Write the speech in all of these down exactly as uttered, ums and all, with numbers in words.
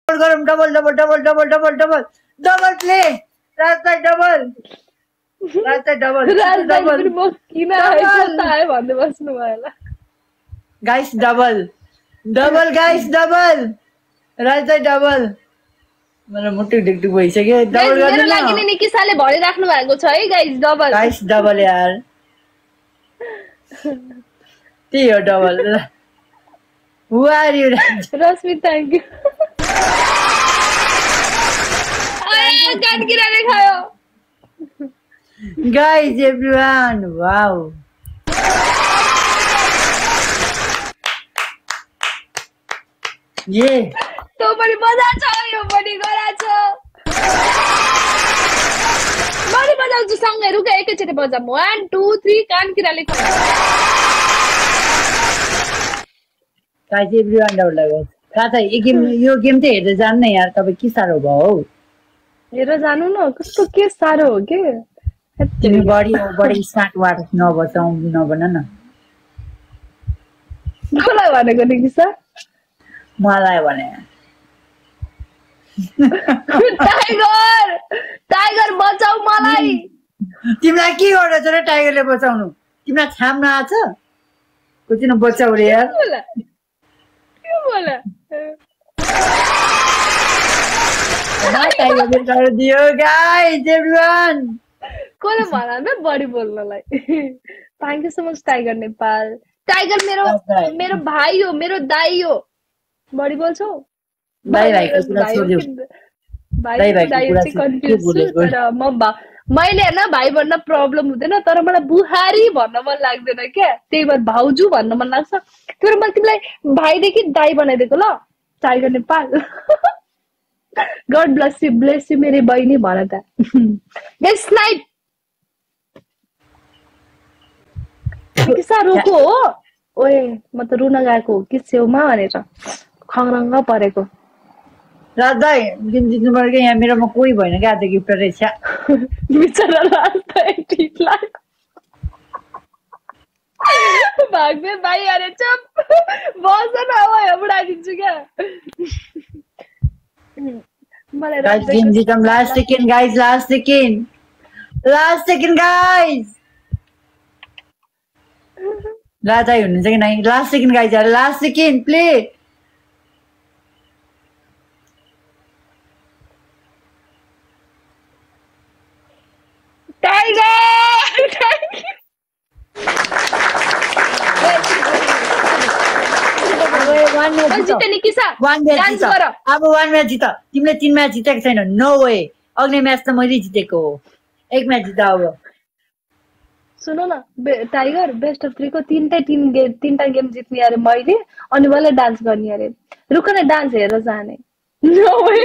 गरम double double double double double double double play राजदाई double राजदाई डबल डबल म किन आए भन्दै बस्नु भयो होला guys double double guys double राजदाई डबल मलाई मुटु ढिकढिक भइसक्यो डबल गर्नु न मेरो लागि नि निकिसाले भरि राख्नु भएको छ है गाइस डबल गाइस डबल यार त्यही हो double Who are you Rashmi thank you आया कान किराले खायो guys everyone wow ये तो पनि बजा छ यो पनि गरा छ मरि बजाउँछु सँगै रुक एकैचोटि बजाम one two three कान किराले खायो guys everyone डबल लगाउ साथै यो गेम यो गेम चाहिँ हेर्दै जान्न यार तपाई के सारो भयो हौ हेर जानु न कस्तो के सारो हो के तिमी बडी बडी स्मार्ट वाट नबचाउ नबन न मलाई भनेको निकिसा मलाई भने टाइगर टाइगर बचाऊ मलाई तिमीलाई के गर्दै छ र टाइगरले बचाउनु तिमीलाई छाम्न आछ कुचिन बचाउ रे यार के बोला टाइगरले कर दियो गाइस एभ्रीवन कोले भन न बडी बोल्नलाई thank you so much Tiger Nepal Tiger मेरो मेरो भाइ हो मेरो दाइ हो बडी बोल्छौ दाइ भाइको कुरा छोड्दिउ भाइ भाइ चाहिँ कन्फ्युज तर म मैले हैन भाइ भन्न प्रब्लम हुँदैन तर मलाई बुहारी भन्न मन लाग्दैन के त्यही भएर भाउजू भन्न मन लाग्छ तर म तिमीलाई भाइदेखि दाइ बनाइदिएको ल Tiger Nepal God bless you bless you मेरी बहिनी भन त गाइस स्नाइप किसा रोको हो ओए म त रुन गएको कि छेउमा भनेर खङरङ्ग परेको राजदाई गेम जित्नु पर्यो के यहाँ मेरोमा कोही भएन क्या आज गिफ्ट रहेछ बिचरा राजदाई ठीक लाग्यो भाग्ने भाइ अरे चुप बस न अब उडाइदिन्छु क्या मलाई गाइस गेम जितम last second guys last second last second guys राजदाई हुनुहुन्छ कि नहीं लास्ट सेकेन्ड गाइस यार लास्ट सेकेन्ड प्ले टाइगर जिते निकिसा वन म्याच जित अब वन म्याच जित तिमीले तीन म्याच जितेको छैन नो वे अग्ने म्याच त मैले जितेको हो एक म्याच जित अब सुन न टाइगर बेस्ट अफ थ्री को तीनटै टिम गेम तीनटा गेम जित्ने अरे मैले अनि मैले डान्स गर्ने अरे रुक न डान्स हेरेर जाने no way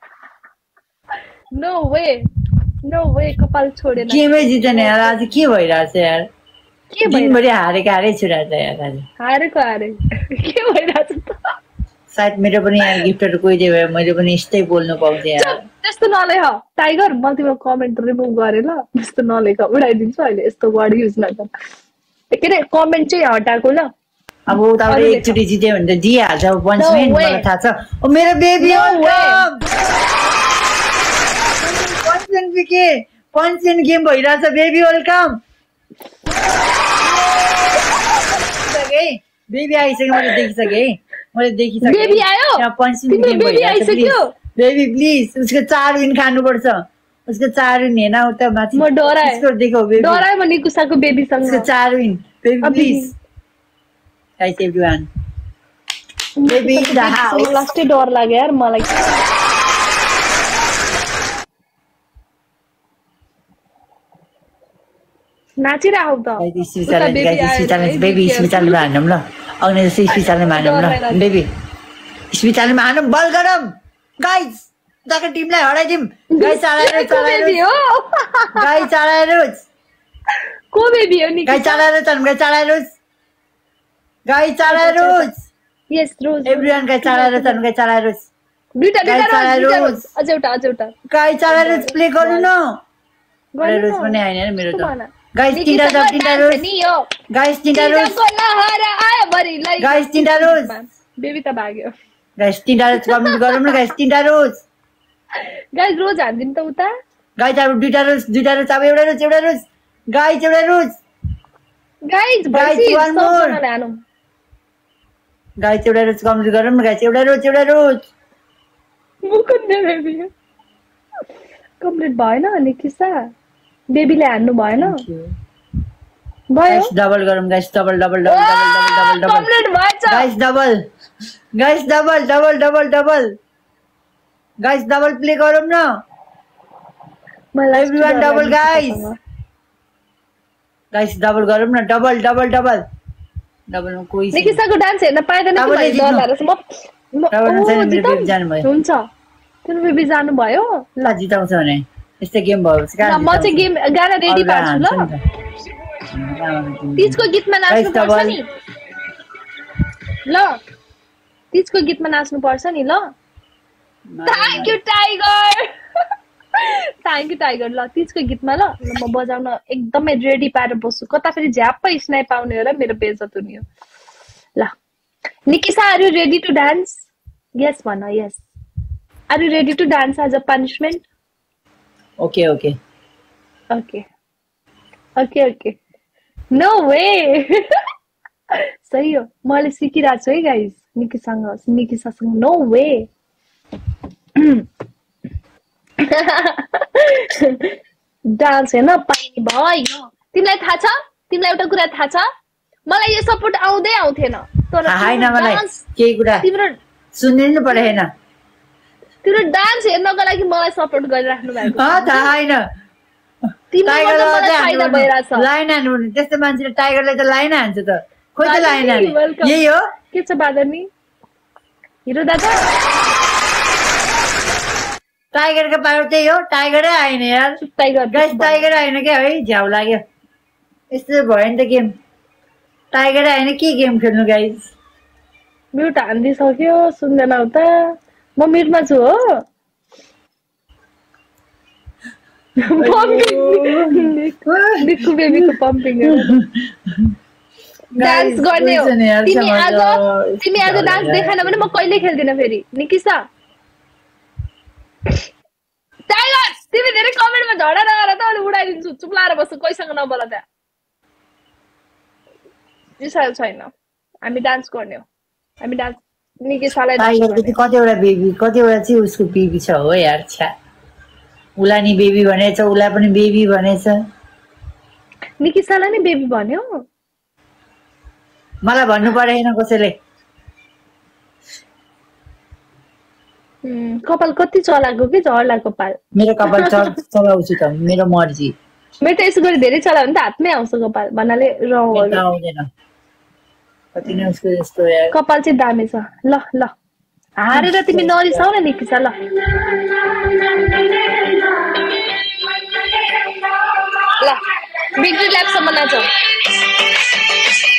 no way no way कपाल छोडेन गेमै जितेन यार आज के भइराछ यार के भइराछ हारेको हारै छु यार आज हारेको हारे के भइराछ त सायद मेरो पनि यार गिफ्टहरु कोही दिए भए मैले पनि यस्तै बोल्नु पाउँथे यार त्यस्तो नलेख टाइगर म तिम्रो कमेन्ट रिमुभ गरे ल त्यस्तो नलेख उडाइदिन्छु अहिले यस्तो वर्ड युज नगर के रे कमेन्ट चाहिँ हटाएको ल अब तपाईले एकचोटी जित्यो भने त दिइहाल्छ पनिशमेन्ट मलाई थाहा छ ओ मेरो बेबी पनिशमेन्ट के पनिशमेन्ट गेम भइराछ बेबी वेलकम बेबी आइसक्यो मैले देखिसके मैले देखिसके बेबी आयो यहाँ पनिशमेन्ट गेम भइराछ बेबी प्लिज उसको चार विन खानु पर्छ उसको चार विन हेन उता माथि म डराए उसको देखौ बेबी डराए म निकुसाको बेबी सँग उसको चार win baby please guys everyone baby the house लास्टै डर लाग्यो यार मलाई नाचिराहौ त बेबी स्मिचाले हान्नौँ ल अग्ने जस्तै स्मिचाले हान्नौँ ल बेबी स्मिचाले हान्नौँ बल गरौँ गाइस दाका टिमलाई हराइदिम गाइस चलाएर चलाएर गाइस चलाएर को बेबी हो नि गाइस चलाएर चलाउँ गाइस चलाएर गाइस चलाएर यस रोज एभ्रीवन गाइस चलाएर चलाउँ गाइस चलाएर दुईटा दुईटा रोज अझ एउटा अझ एउटा गाइस चलाएर प्ले गर्नु न रोज पनि आएन मेरो त गाइस तीनटा त तीनटा रोज गाइस तीनटा रोज लहरा आयो भरि लाई गाइस तीनटा रोज बेबी त भाग्यो गाइस तीनटा रोज कमेन्ट गरौँ न गाइस तीनटा रोज गाइस रोज हान्दिन त उता गाइस अब दुईटा रोज दुईटा रोज अब एउटा रोज एउटा रोज गाइस एउटा रोज गाइस गाइस भइसि वान मोर सबजनाले हानौं गाइस एउटा रोज कमेन्ट गरौँ न गाइस एउटा रोज एउटा रोज मुकुन्ने बेबी कम्प्लिट भएन निकिसा बेबीले हान्नु भएन भयो गाइस डबल गरौँ guys double double double double double complete भएछ guys double guys double double double double guys double play गरौँ न everyone double guys guys double गरौँ न डबल डबल डबल डबलमा कोही छैन निकिसाको डान्स हेर्न पाएदैन कि मैले डर लागेछ म डबल छैन मेरो बेबी जानु भयो हुन्छ तिम्रो बेबी जानु भयो ल जिताउँछ भने यस्तै गेम भयो ल म चाहिँ गेम गाना रेडी पार्छु ल तिजको गीतमा नाच्नु पर्छ नि ल तिजको गीतमा नाच्नु पर्छ नि ल thank you Tiger thank you Tiger ल तिजको गीतमा ल म बजाउन एकदमै रेडी पारेर बस्छु कता फेरि झ्याप्पै स्नाइप आउने होला मेरो बेइज्जत हुने हो ल Nikisa are you ready to dance yes भन yes are you ready to dance as a punishment okay okay okay okay okay no way सही हो मैले सिकिरहेको छु है गाइस निकिसँग निकिसासँग नो वे डान्स हेर्न पाइने भयो तिमीलाई थाहा छ तिमीलाई एउटा कुरा थाहा छ मलाई यो सपोर्ट आउँदै आउँथेन तर केही कुरा तिम्रो सुन्नु परेन तिम्रो डान्स हेर्नको लागि मलाई सपोर्ट गरिराख्नु भएको लाइन हान्नु त्यस्तो मान्छेले टाइगरलाई त लाइन हान्छ त खोइ त लाइन हान्ने यही हो के छ बादनी हिरो दादा टाइगरको पावर त्यही हो टाइगरै आएन यार टाइगर गाइस टाइगर आएन क्या है झ्याउ लाग्यो यस्तो भयो नि त गेम टाइगर आएन के गेम खेल्नु गाइस म्युट हानिदिइसक्यो सुन्दैन उता म म्युटमा छु हो निक्कु बेबीको पम्पिङ डान्स गर्ने हो तिमी आज तिमी आज डान्स देखाएन भने म कहिले खेल्दिन फेरि निकिसा टाइगर तिमी धेरै कमेन्टमा झडा नगर त अनि उडाइदिन्छु चुप लाएर बस्छु कोहीसँग नबोल त्यहाँ रिसायो छैन हामी डान्स गर्ने हो हामी डान्स निकिसालाई कतिवटा बेबी कतिवटा चाहिँ उसको बेबी छ हो यार छ्या उला नि बेबी भनेछ उला पनि बेबी भनेछ निकिसालाई नि बेबी भन्यो मलाई भन्नु परेन कसैले कपाल कति चलाएको कि झर्ला कपाल मेरो कपाल चलाउँछु त मेरो मर्जी मेरो त यसो गरी धेरै चलायो भने त हातमै आउँछ कपाल भन्नाले रौँ आउँदैन कति नै उसको यस्तो यार कपाल चाहिँ दामी छ ल ल हारेर तिमी नरिसाउ न निकिसा ल ल बिग्री ल्यापसम्म नाचौ